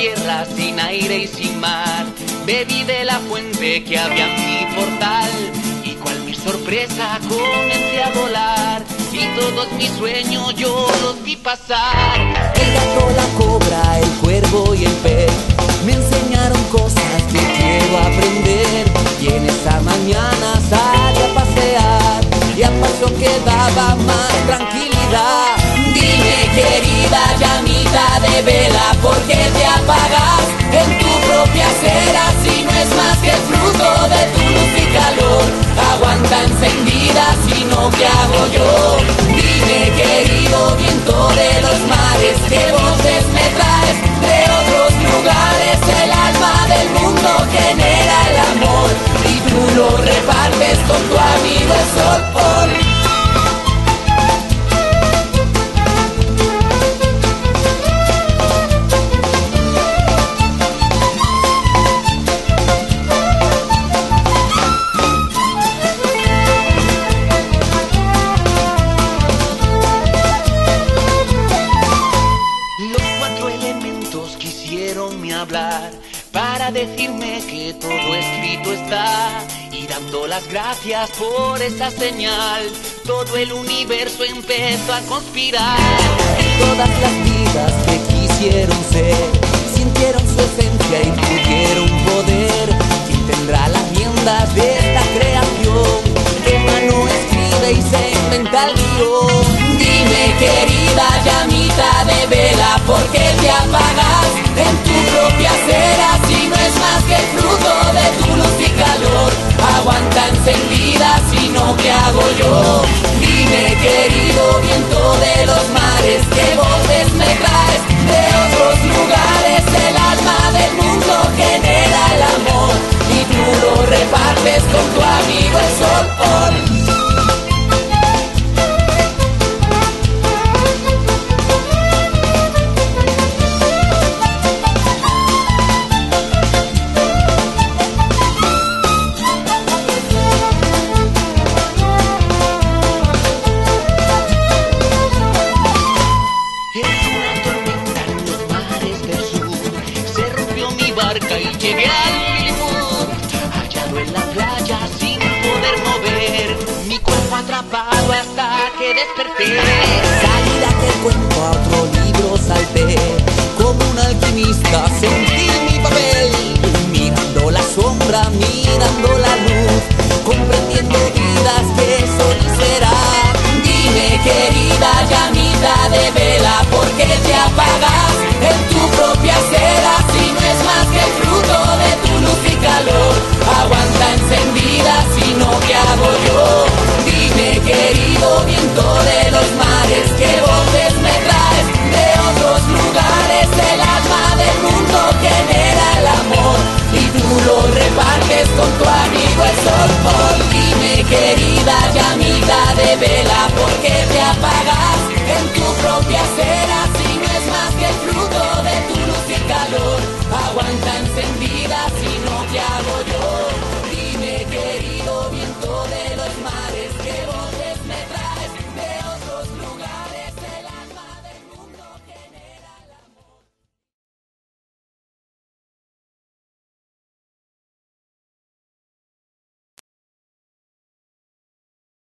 tierra sin aire y sin mar. Bebí de la fuente que había en mi portal y cual mi sorpresa comencé a volar y todos mis sueños yo los vi pasar. El gato, la cobra, el cuervo y el pez me enseñaron cosas que quiero aprender. Y en esa mañana salí a pasear y a paso que daba más tranquilidad. Dime, querida llamita de vela, ¿por qué te apagas en tu propia acera? Si no es más que fruto de tu luz y calor, aguanta encendida, si no, ¿qué hago yo? Dime, querido viento de los mares, ¿qué voces me traes de otros lugares? El alma del mundo genera el amor y tú lo repartes con tu amigo el sol. Hablar para decirme que todo escrito está y dando las gracias por esa señal, todo el universo empezó a conspirar. Todas las vidas que quisieron ser sintieron su esencia y tuvieron poder. ¿Quién tendrá las riendas de esta creación? ¿Qué mano escribe y se inventa el guión? Dime, querida llamita de vela, ¿por qué te apagas en tu propia acera? Si no es más que fruto de tu luz y calor, aguanta encendida, si no, ¿qué hago yo? Dime, querido viento de los mares, ¿qué voces me traes de otros lugares? El alma del mundo genera el amor y tú lo repartes con tu amigo el sol. Y llegué al limón, hallado en la playa sin poder mover, mi cuerpo atrapado hasta que desperté. Salí de aquel cuento, a otro libro salté, como un alquimista sentí mi papel, mirando la sombra, mirando la luz.